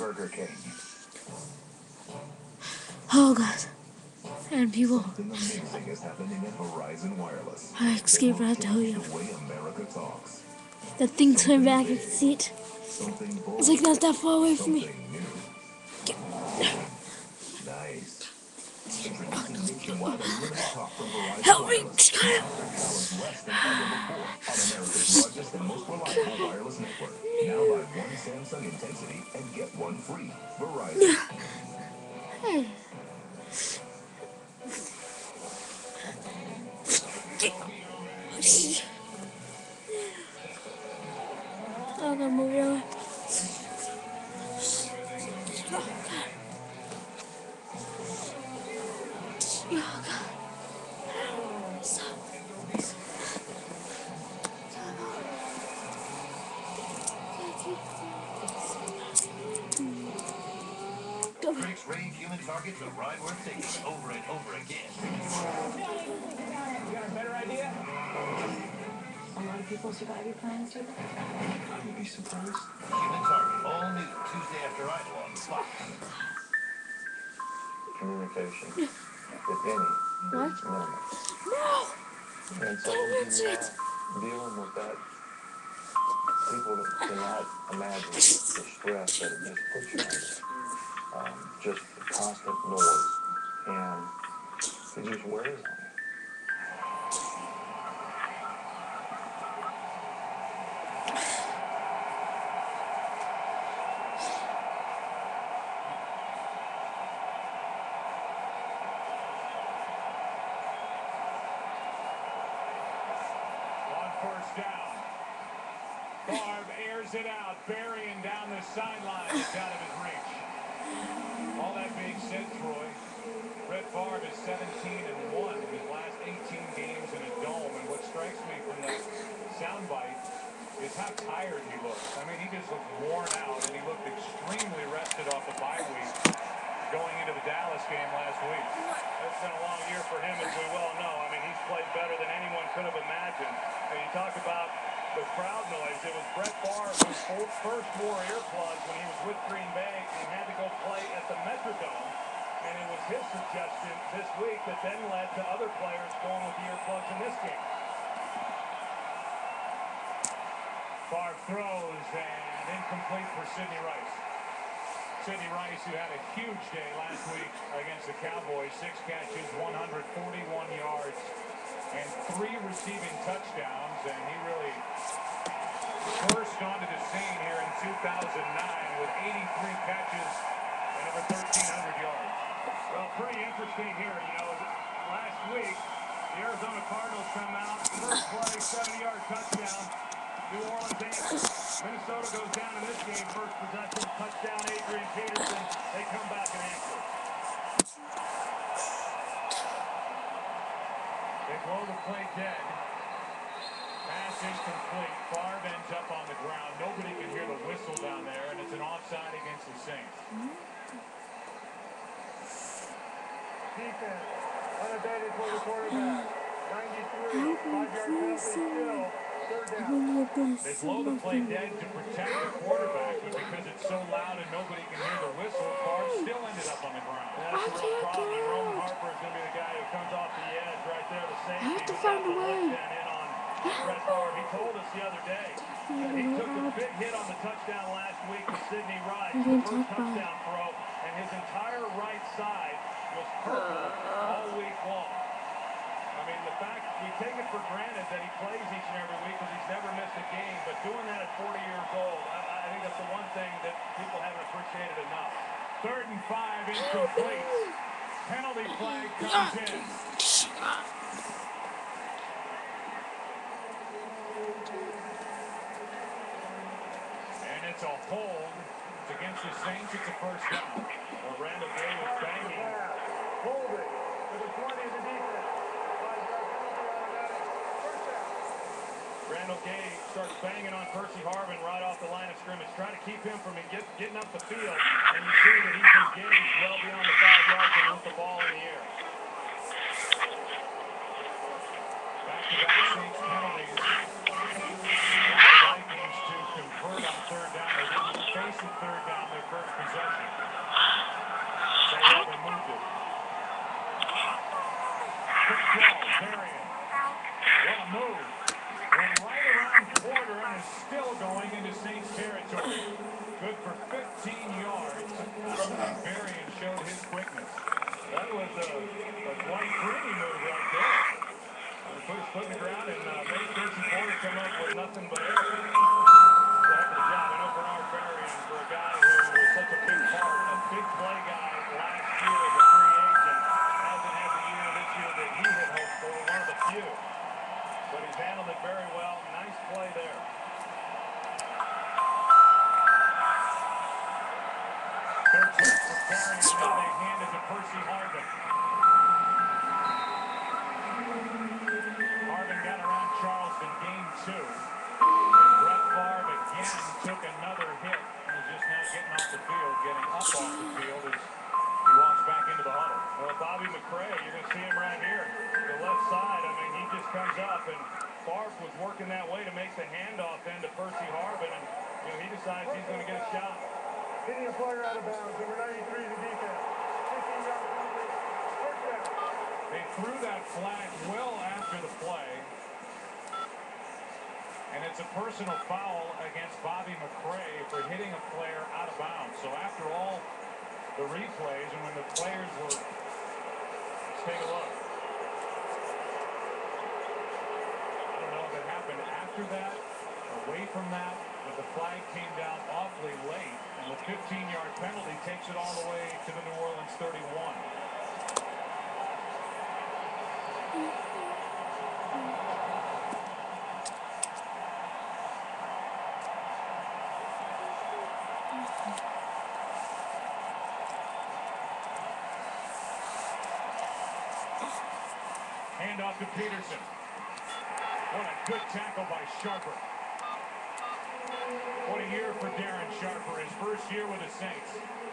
Burger King. Oh God. And people. Something amazing is happening at Verizon Wireless. I escaped, I tell you. The way America talks. That thing turned back, I could see it. Something bold. It's like not that far away from me. Something new. Nice. Introducing nationwide unlimited talk from Verizon Help me! Wireless. Hours less than ever before on America's largest and most reliable wireless network. Now buy one Samsung Intensity and get one free. Verizon. Oh, I'm gonna move it away. Oh, God. Stop. Critics rave human targets a ride worth taking over and over again. You got a better idea? A lot of people survive your plans, too. I would be surprised. Human Target, all new Tuesday after Idol on Fox. Communication, if any, What? is minimal. No! And so Don't answer it. dealing with that, people cannot imagine the stress that it just puts you under. Just the constant noise, and it just wears on you. First down. Favre airs it out, burying down the sideline. It's out of his reach. All that being said, Troy, Brett Favre is 17-1 in his last 18 games in a dome. And what strikes me from the soundbite is how tired he looks. I mean, he just looked worn out, and he looked extremely rested off the bye week going into the Dallas game last week. It's been a long year for him, as we well know. I mean, he's played better than anyone could have imagined. And you talk about the crowd noise. It was Brett Favre who first wore earplugs when he was with Green Bay and had to go play at the Metrodome. And it was his suggestion this week that then led to other players going with the earplugs in this game. Favre throws and incomplete for Sidney Rice. Sidney Rice, who had a huge day last week against the Cowboys, 6 catches, 141 yards, and 3 receiving touchdowns, and he really burst onto the scene here in 2009 with 83 catches and over 1,300 yards. Well, pretty interesting here, you know, last week, the Arizona Cardinals come out, first play, 70-yard touchdown, New Orleans answers. Minnesota goes down in this game, first possession, touchdown, Adrian Peterson. They come back and answer. They blow the play dead. Pass incomplete. Favre ends up on the ground. Nobody can hear the whistle down there, and it's an offside against the Saints. Defense, unabated for the quarterback. 93, 5-yard penalty still. Third down. They blow the play dead to protect the quarterback, but because it's so loud and nobody can hear the whistle, Favre still ended up on the ground. That's a real problem. And Roman Harper is going to be the guy who comes off the edge right there, the safety. I have to find a way. Brett Favre. He told us the other day that he took a big hit on the touchdown last week with Sidney Rice, the first touchdown throw, and his entire right side was purple all week long. I mean, the fact, we take it for granted that he plays each and every week because he's never missed a game, but doing that at 40 years old, I think that's the one thing that people haven't appreciated enough. 3rd and 5, incomplete. Penalty flag comes in. And it's a hold. It's against the Saints. It's a first down. Well, Randall Gay was banging. Hold it. To the 20 of the defense. Randall Gay starts banging on Percy Harvin right off the line of scrimmage, trying to keep him from getting up the field. And you see that he's engaged well beyond the 5 yards and with the ball in the air. Back-to-back Saints penalties. The Vikings to convert on 3rd down. They didn't face decisive third down, their first possession. So they moved it. Quick throw, Varian. What a move. Went right around Porter and is still going into Saints territory. Good for 15 yards. Varian showed his quickness. That was a Dwight Freeney move right there. He put his foot in the ground and made Tracy Porter come up with nothing but air. Heck of a job. I know Bernard Varian, for a guy who was such a big part, a big play guy last year as a free agent, hasn't had the year this year that he had hoped for, one of the few. But he's handled it very well. Nice play there. Third touch for Varian, and now they hand it to Percy Harvin. Harvin got around Charleston, game 2. And Brett Favre again took another hit and is just now getting off the field, getting up off the field as he walks back into the huddle. Well, Bobby McCray, you're going to see him right here. The left side, I mean, he just comes up, and Favre was working that way to make the handoff then to Percy Harvin, and he decides he's going to get a shot. Hitting a player out of bounds, number 93 in the defense. 15 yards penalty, first down. They threw that flag well after the play. And it's a personal foul against Bobby McCray for hitting a player out of bounds. So after all the replays and when the players were, let's take a look. I don't know if it happened after that, away from that, but the flag came down awfully late. And the 15-yard penalty takes it all the way to the New Orleans 31. Handoff to Peterson. What a good tackle by Sharper. What a year for Darren Sharper, his first year with the Saints.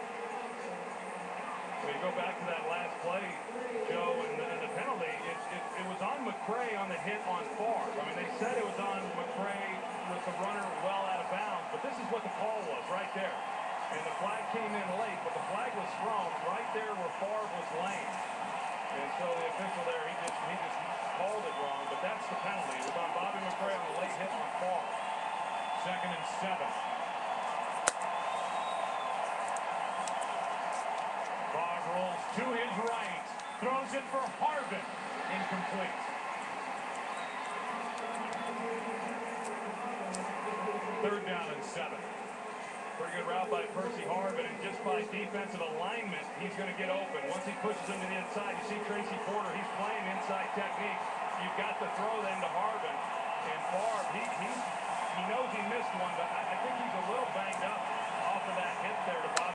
Well, you go back to that last play, Joe, and the penalty, it was on McCray on the hit on Favre. I mean, they said it was on McCray with the runner well out of bounds, but this is what the call was right there. And the flag came in late, but the flag was thrown right there where Favre was laying. And so the official there, he just called it wrong, but that's the penalty. It was on Bobby McCray on the late hit on Favre. 2nd and 7. Favre rolls to his right, throws it for Harvin, incomplete. 3rd down and 7. Pretty good route by Percy Harvin, and just by defensive alignment, he's going to get open. Once he pushes him to the inside, you see Tracy Porter, he's playing inside technique. You've got the throw then to Harvin, and Favre, he knows he missed one, but I think he's a little banged up off of that hit there to Bobby.